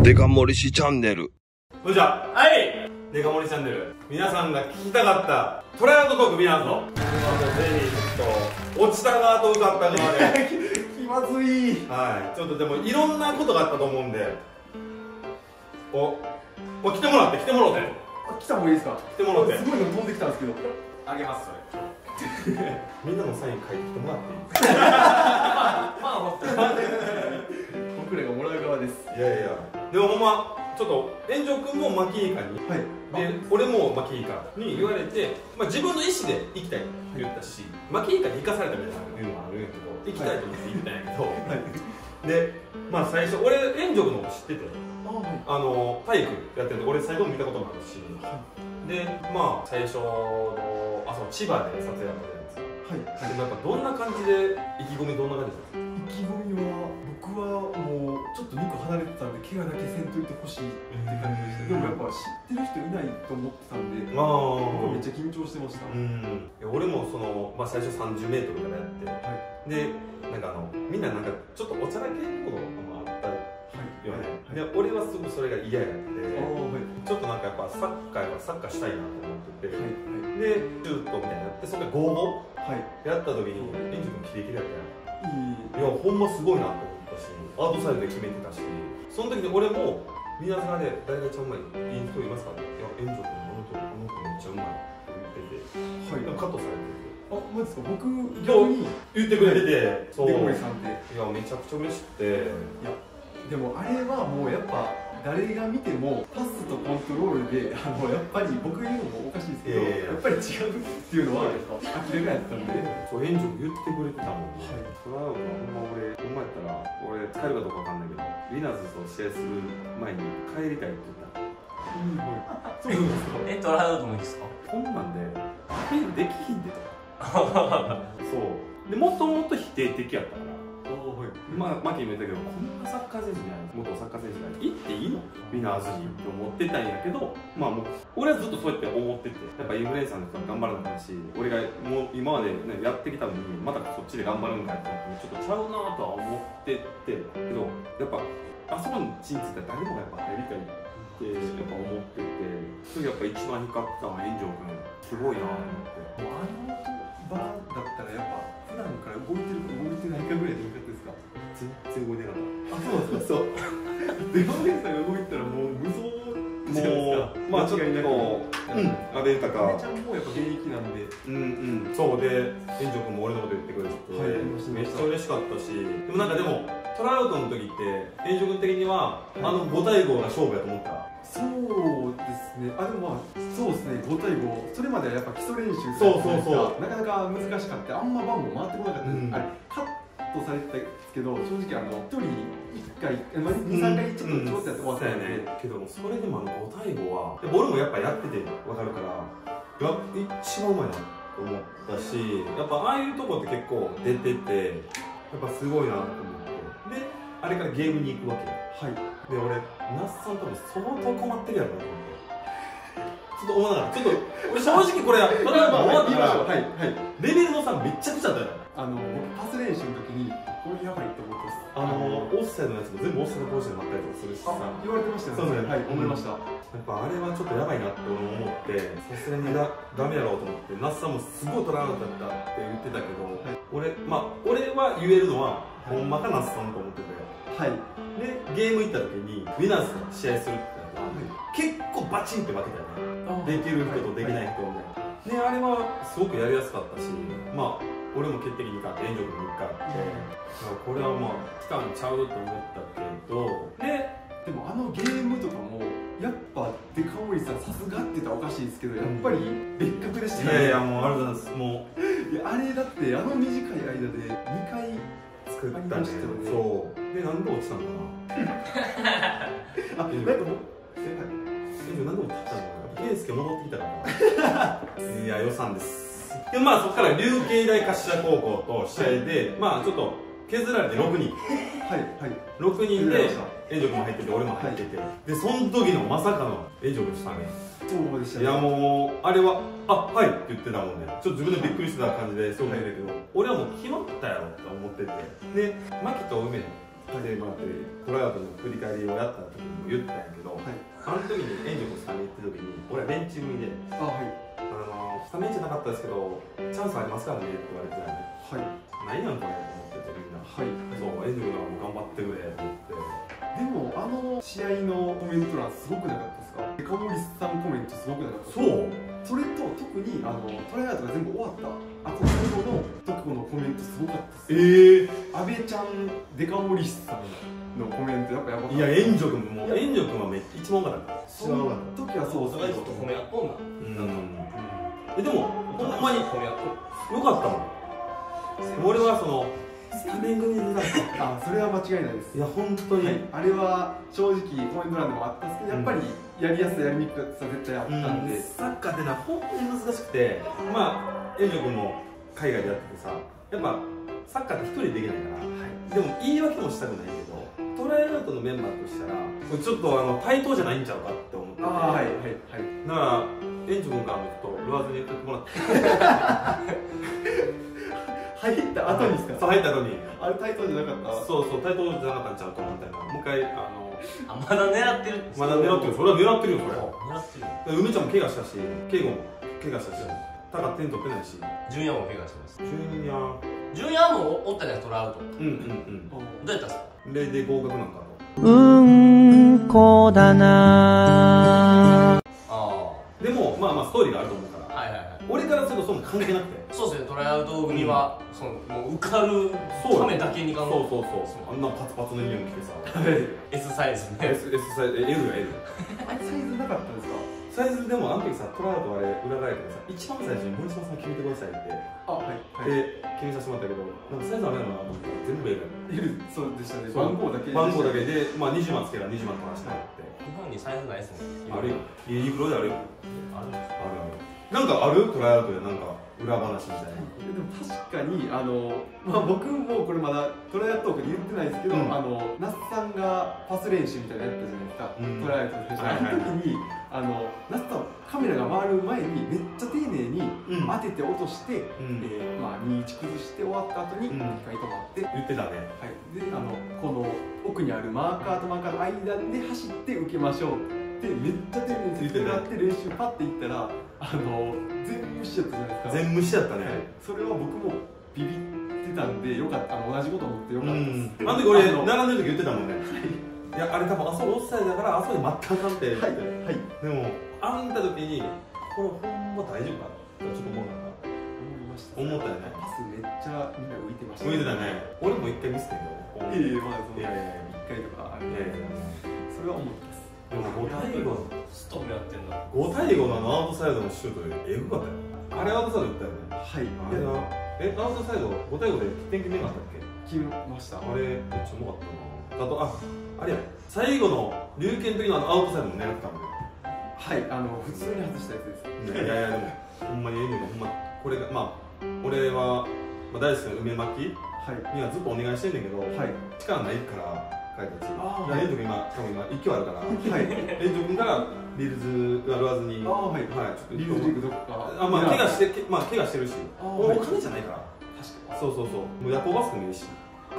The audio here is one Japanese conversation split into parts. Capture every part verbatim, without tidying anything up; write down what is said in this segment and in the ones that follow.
デカ盛りしチャンネル。 それじゃあ、はい、デカ盛りチャンネル、皆さんが聞きたかったトライアウトトーク見なぞ。これはもうぜひちょっと落ちた側と受かった側で気まずい。 はい、ちょっとでもいろんなことがあったと思うんで、おお来てもらって来てもらって。 来た方がいいですか。 来てもらって。 すごいの飛んできたんですけど。 あげますそれ。みんなのサイン書いてきてもらっていい？ まあ僕らがもらう側です。 いやいや、でもほんまちょっと炎上君もマキイカに、はい、で俺もマキイカに言われて、まあ、自分の意思で行きたいって言ったし、マキイカに行かされたみたいなのもあるんやけど、行きたいと思って行ったんやけど、はい、でまあ最初俺炎上君のこと知ってて、あの体育やってるんで俺最後も見たこともあるし、でまあ最初のあその千葉で撮影やったじゃないですか。はい、でなんかどんな感じで意気込みどんな感じですか？ 意気込みは僕はもうちょっとにこ離れてたんで怪我だけせんといてほしいって感じでした。でもやっぱ知ってる人いないと思ってたんで、まあめっちゃ緊張してました。うん、 いや俺もその、まあ、最初さんじゅうメートルからやって、はい、でなんかあのみんななんかちょっとおちゃらけることもあったよね。で俺はすごくそれが嫌やって、ちょっとなんかやっぱサッカーやサッカーしたいなと思ってて、でシュートみたいなやって、そこでゴーゴーやった時にエンジ君キレキレやったやん。いやほんますごいなと思ったし、アートサイドで決めてたし、その時に俺も皆さんで誰が一番うまいいい人いますかね。いやエンジ君あの人あの子めっちゃうまいって言ってて、はい、カットされてる。 あ、マジですか。僕逆に言ってくれてて、 そうデコイさんって、 いやめちゃくちゃ嬉しくて、 いやでもあれはもうやっぱ誰が見てもパスとコントロールで、あのやっぱり僕言うのもおかしいですけど、やっぱり違うっていうのは明らかやったんで、 そう援助言ってくれてたもんね。トラウトはほんま俺ほんまやったら俺使えるかどうかわかんないけど、ウィナーズと試合する前に帰りたいって言った。 そうですか。 え、トラウトもいいですか？ こんなんでアピールできひんでとか。そうでもっともっと否定的やったから。まあ、マキも言ったけど、こんなサッカー選手じゃない、元サッカー選手が行っていいのウィナーズにって思ってたんやけど、まあもう俺はずっとそうやって思ってて、やっぱインフルエンサーの人は頑張らなかったし、俺がもう今まで、ね、やってきたのにまたそっちで頑張るんかってちょっとちゃうなとは思っててけど、やっぱあそこにチームついたら誰もがやっぱ入りたいってやっぱ思ってて、それやっぱ一番光ったのは炎上君すごいなと思って。 あの場だったらやっぱ普段から動いてるか動いてないかぐらいでよかったですか？ 全然動いてなかった。 あ、そうですか。そうデフォルメさんが動いたらもう無双じゃないですか。 まあちょっと阿部豊阿部ちゃんもやっぱ現役なんで、 うんうん、そうで炎上君も俺のこと言ってくれてて、はい、めっちゃ嬉しかったし、でもなんかでもトラウトの時って炎上君的には、はい、あのご対ごが勝負やと思った。 そうですね。あ、でもまあそうですね。ご対ご、それまではやっぱ基礎練習そうそうそう、 なかなか難しかった。あんま番号回ってこなかった、うん、あれカットされてたんですけど、正直あのひとりいっかい、に、さんかいちょっとちょっとやって終わったんで、 けどそれでもあのご対ごは俺もやっぱやってて分かるから、いや一番うまいなと思ったし、やっぱああいうとこって結構出ててやっぱすごいなと思って、であれからゲームに行くわけ。はい、で俺那須さん多分相当困ってるやろなと思って、ちょっと思わなかった。ちょっと俺正直これ例えば終わったら、はいはい、レベルの差めっちゃくちゃだよ。 あの僕パス練習の時にこれやばいと思ってます。 あのオフサイドのやつも全部オフサイドポジションになったりとかするしさ、 言われてましたよね。そうですね、はい、思いました。 やっぱあれはちょっとやばいなって俺も思って、さすがにだダメやろうと思って、那須さんもすごいトラウトだったって言ってたけど、はい、俺まあ俺は言えるのは、はい、ほんまか那須さんと思ってて、はい、でゲーム行った時にウィナーズと試合するってなったら、はい、結構バチンって負けたよね。できる人とできない人みたいな。であれはすごくやりやすかったし、まあ俺も決定的に勝って炎上君もいっかいあって、これはまあ来たんちゃうと思ったけど、ででもあのゲームとかもやっぱデカオリさんさすがって言ったらおかしいですけど、やっぱり別格でしたね。 いやいやもうありがとうございます。もういやあれだってあの短い間でにかい作ったんですよね。そうでなんで落ちたのかな。あ、なんかもうえなんで落ちたのかな。圭介戻ってきたからいや予算です。でまあそこから琉球大柏高校と試合で、まあちょっと削られてろくにん、はいはい、ろくにんで炎上君も入ってて俺も入ってて、でその時のまさかの炎上君したね。 そうでしたね。 いやもうあれは「あはい」って言ってたもんね。ちょっと自分でびっくりしてた感じですごく入れたけど、俺はもう決まったやろって思ってて、で牧と梅でまあトライアウトの振り返りをやった時にも言ってたんやけど、あの時に援助君スタメン行った時に俺はベンチ組で、あのスタメンじゃなかったですけどチャンスありますからねって言われてたよね。何やんこれと思っててみんな。そう援助君が頑張ってくれと思って。 でもあの試合のコメント欄すごくなかったですか？デカモリスさんコメントすごくなかったですか？そうそれと特にあのトライアウトが全部終わったあと最後の特コのコメントすごかったです。ええー、阿部ちゃんデカモリスさんのコメントやっぱやばかった。 いや援助君も援助君はめっちゃ一番多かった。 その時はそうお互いちょっと褒め合っとんな。 うん。でもほんまに褒め合っとよかったもん。俺はそのスタメン組で出たあ、それは間違いないです。 いや本当に、 はい、あれは正直コメント欄でもあったんですけど、やっぱりやりやすさやりにくさ絶対あったんで、うん、 サッカーってのは本当に難しくて、まあ援助君も海外でやっててさ、やっぱサッカーって一人でできないから、はい、でも言い訳もしたくないけど、トライアウトのメンバーとしたらこれちょっとあの対等じゃないんちゃうかって思ってて、 あ、はいはいはい、 だから援助君からもちょっと言わずに言ってもらって入った後にですか？ そう、入った後にあれ対等じゃなかった？そうそう、対等じゃなかったんちゃうかみたいな。もう一回あのあ、まだ狙ってる。 まだ狙ってる。それは狙ってるよ、それ。 狙ってる。 梅ちゃんも怪我したし、圭吾も怪我したし、タカ点取ってないし、 ジュニアも怪我してます。 ジュニアジュニアもおったじゃん、トラウト。 うんうんうん。 どうやったんですか？ 例で合格なんかと。 うんこだな。 ああ。 でもまあまあストーリーがあると思うから。はいはいはい。俺からするとそんな関係なくて。 そうですね、トライアウト組は、うん、そのもう受かるためだけに頑張る。 そうそうそう。あんなパツパツのユニフォーム着てさ。 S サイズね。 S, S サイズ、L が L。 あれサイズなかったんですか？ サイズでもあの時さ、トライアウトあれ裏返ってさ、一番最初に森島さん決めてくださいって。あ、はい。で決めさせてもらったけど、なんかサイズあれやなと思ったら全部 L。L、そうでしたね。番号だけ。番号だけで、まあにじゅうまんつけたらにじゅうまん取らせてもらって。 日本にサイズないですね。 あるよ。ユニクロであるよ。あるあるある。なんかあるトライアウトでなんか裏話みたいな。 でも確かにあの、まあ、僕もこれまだトライアウトトークで言ってないですけど、うん、あの那須さんがパス練習みたいなのやったじゃないですか、うん、トライアウトで最初、あの時にあの那須さんカメラが回る前にめっちゃ丁寧に当てて落として、うんえーまあ、にいち崩して終わった後にいっかい止まって、うん、 言ってたね、 はい、であのこの奥にあるマーカーとマーカーの間で走って受けましょうってめっちゃ丁寧に説明があって練習パッていったらあの全無視やったじゃないですか。 全無視やったね、はい、 それは僕もビビってたんでよかった、あの同じこと思ってよかったです。 あの時俺並んでる時言ってたもんね、はい、いやあれ多分あそこオフサイドだからあそこで待ったらあかんって言って、はいはい、でもあんた時にこれほんま大丈夫かってちょっと思うな思いました、思ったよね。 パスめっちゃみんな浮いてました、 ね、浮いてたね。俺も一回見せてんけど、いやいやまあそのいやいやいっかいとかあるんで、それは思ってます。 でもご対ごストームやってんだ。 ご対ごのアウトサイドのシュートよりエグかったよ。あれアウトサイド打ったよね。 はい。 あれはえアウトサイドご対ごで点決めなかったっけ？ 決めました。 あれめっちゃうまかったな。あとああれや最後の龍拳の時のあのアウトサイドも狙ってたんで。 はい、あの普通に外したやつです。 いやいやでもほんまにエンドがほんまこれがまあ俺はまあ大好きな梅巻にはずっとお願いしてんねんけど、はい、力ないから。エンド君今、多分今、勢いあるから、エンド君からリールズがわずに、はい、 リールズリーグどこか、 あ、まあ、怪我して、まあ、怪我してるし、お金じゃないから、確かに、そうそうそう、もう夜行バスでもいいし、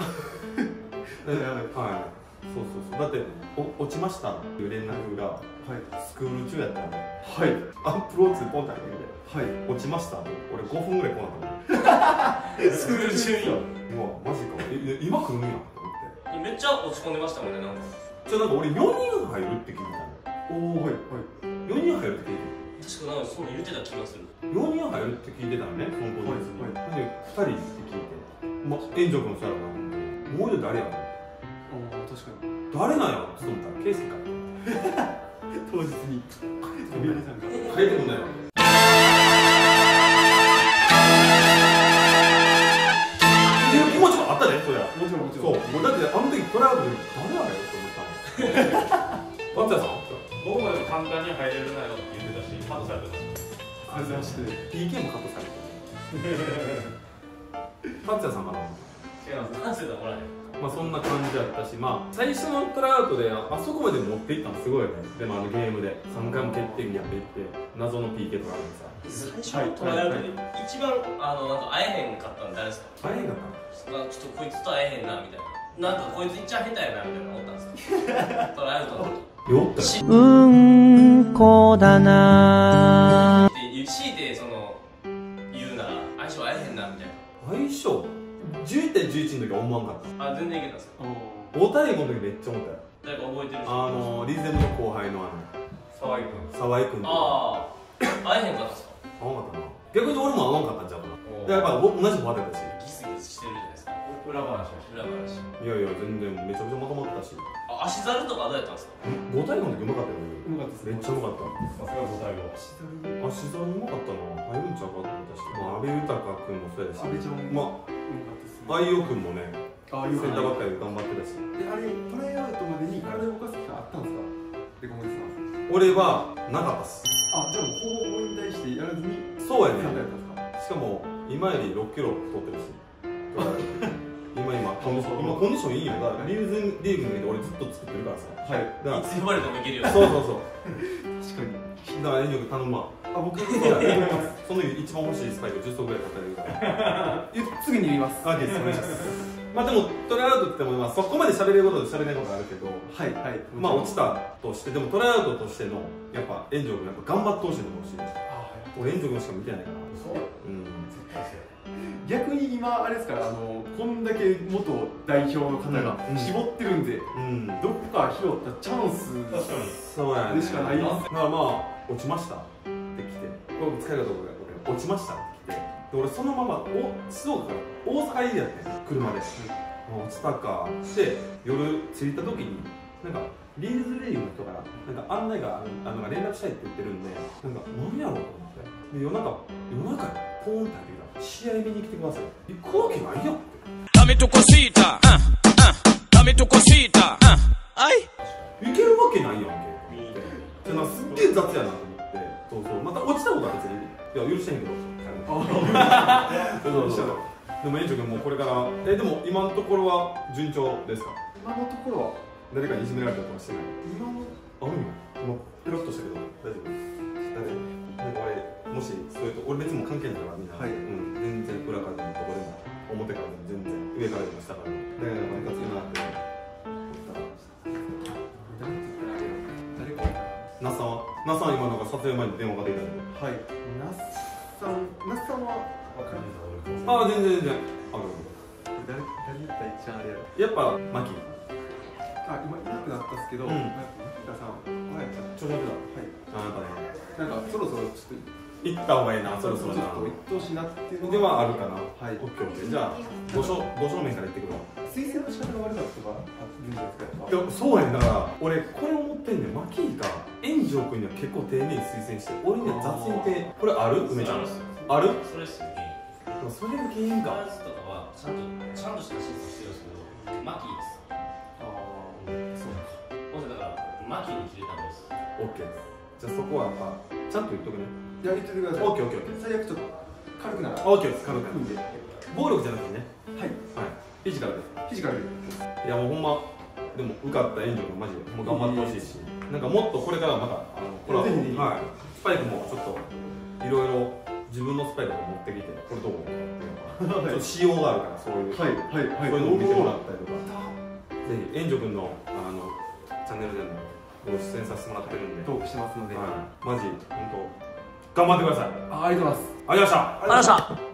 はい、そうそうそう、だって、お落ちましたっていう連絡が、スクール中やったんで、はい、アップローチでポンって入ってきて、落ちました俺ごふんぐらい来なかった。スクール中にうわ、マジか、今来るんや。 めっちゃ落ち込んでましたもんね、なんか。 じゃあなんか俺よにん入るって聞いてたの。おお、はいはい。よにん入るって聞いてた。確かなんかそう言ってた気がする。 よにん入るって聞いてたのね、その当日に。でふたりって聞いて、まあ援助君そうやろな。もう一人誰やろ。ああ、確かに。誰なんやろって思ったらケイスケか。当日に飛び出さんが帰ってくんだよ。気持ちもあったね、そりゃ。もちろんもちろん。そう、だってあの時トライアウトで誰やろって思ったの。松谷さん？ 僕もでも簡単に入れるなよって言ってたし、カットされてました。 ありがとうございました。 ピーケー もカットされてた。松谷さんかな。 違います。何世だもらえ。 まあそんな感じだったし、まあ最初のトライアウトであそこまで持っていったのすごいよね。でもあのゲームでさんかいも決定にやっていって謎の ピーケー とかあるんでさ。 最初のトライアウトで一番あのなんか会えへんかったの誰ですか？ 会えへんかった？ ちょっとこいつと会えへんなみたいな。 なんかこいついっちゃ下手やなみたいな思ったんですよトライアウトの時よったようんこだなで強いてその言うなら相性合えへんなみたい相性じゅういってんじゅういちの時は思わんかったなあ全然いけたんですよ大谷君の時めっちゃ思ったよ誰か覚えてる人あのリズムの後輩のあの沢井君沢井君とかああ合えへんかったんですか合わんかったな逆に俺も合わんかったんちゃうかなおーでやっぱ同じフォワードやったしギスギスしてるじゃないですか裏話をして裏話いやいや全然めちゃくちゃまとまってたしあ足ザルとかどうやったんですかご対ごの時うまかったようまかったですめっちゃうまかったさすが五対五足座うまかったな入るんちゃうかと思ったし、まあ、阿部豊君もそうやし阿部ちゃんもまうまかったですねあ相葉君もねああセンターばっかりで頑張ってたしであれトライアウトまでに体を動かす期間あったんですかデコモデさん俺はなかったっすあじゃあもうほぼ引退してやらずにそうやね参加やったんですかしかも今よりろっキロ太ってるし今今コンディション今コンディションいいよだからリーグリーグに俺ずっと作ってるからさはいだからいつ呼ばれてもいけるよそうそうそう確かにだから遠慮頼むわあ僕いやいやその一番欲しいスパイクじゅっ足ぐらい買ってあげるからすぐに言いますあ、ですお願いしますまあでもトライアウトって言っても、まあ、そこまで喋れることと喋れないことあるけどはいはいまあ落ちたとしてでもトライアウトとしてのやっぱ炎上君やっぱ頑張ってほしいと思うしあ俺炎上君しか見てないからそううん逆に今あれですからあのこんだけ元代表の方がうん絞ってるんで、 うんどっか拾ったチャンス確かにそうやねでしかないですだからまあ落ちましたって来てこれ疲れたところで俺落ちましたって来てで俺そのままお静岡から大阪入りやってん車で、うん、落ちたかって夜着いた時になんかリーズレイユの人からなんか案内があの連絡したいって言ってるんでなんか何やろうと思ってで夜中夜中にポーンって入ってきた試合見に来てください行くわけないよって Dame tu cosita, ah, ah, dame tu cosita, ah, ay. 行けるわけないやんけってなんかすっげえ雑やなと思ってそうそうまた落ちたことは別にいや許してんけどそうそうそうでも園長君もうこれからえでも今のところは順調ですか今のところは誰かにいじめられたりとかしてない今のあるよ今ペロッとしたけど大丈夫誰なんか俺もしそういうと俺別にもう関係ないからみんな、 はいうん、全然裏からでもどこでも表からでも全然上からでも下からでも誰かが活用なって誰か那須さんは那須さんは今なんか撮影前に電話が出たんではい那須さん那須さんは分かるああ全然全然ある誰誰だったら一番あれやろやっぱマキあ今いなくなったんですけど、 うんなんか牧田さんはいちょうどだはいあなたねなんかそろそろちょっと行った方がいいなそろそろなちょっと一等しなっていうのではあるかなはいオッケーオッケーじゃあご正ご正面から行ってくるわ推薦の仕方が悪かったとかあるんじゃないですかいやそうやねんだから俺これ思ってんねんマキーが炎上君には結構丁寧に推薦して俺には雑にてこれある梅ちゃんあるそれっすよねでもそれが原因かガールズとかはちゃんとちゃんとした審査してるんですけどマキーですああそうもしだからマキーに切れたんですオッケーじゃあそこはやっぱちゃんと言っとくねいや言っててくださいオッケーオッケーオッケー最悪ちょっと軽くならオッケーです軽くいいんでは暴力じゃなくてねいはいフィジカルでフィジカルでいやもうほんまでも受かった炎上君マジでもう頑張ってほしいしなんかもっとこれからまたあのこれはぜひぜひはいスパイクもちょっといろいろ自分のスパイクを持ってきてこれどう思うかっていうのがちょっと仕様があるからそういうはいはいはいそういうのを見てもらったりとかぜひ炎上君のあのチャンネルでもご出演させてもらってるんで、 トークしてますので、 はい、マジ本当頑張ってください。 あありがとうございますありがとうございました。 ありがとうございました。